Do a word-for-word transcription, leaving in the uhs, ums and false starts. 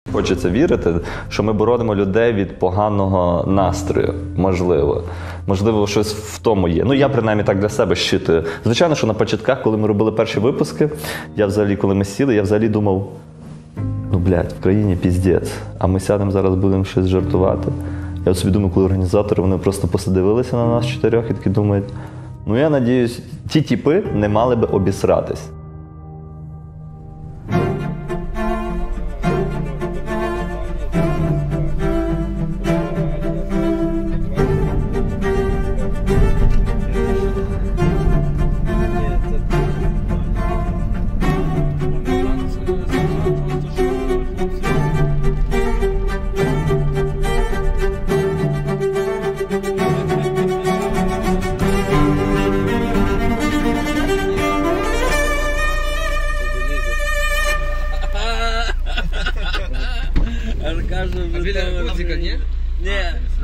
Хочеться вірити, що ми боронимо людей від поганого настрою, можливо. Можливо, щось в тому є. Ну, я, принаймні, так для себе щитую. Звичайно, що на початках, коли ми робили перші випуски, я взагалі, коли ми сіли, я взагалі думав, ну, блядь, в країні піздець, а ми сядемо зараз, будемо щось жартувати. Я собі думаю, коли організатори, вони просто посидивилися на нас чотирьох і такі думають, ну, я надіюсь, ті тіпи не мали би обісратись. Кажу, А біля Гудзика, ні? Ні.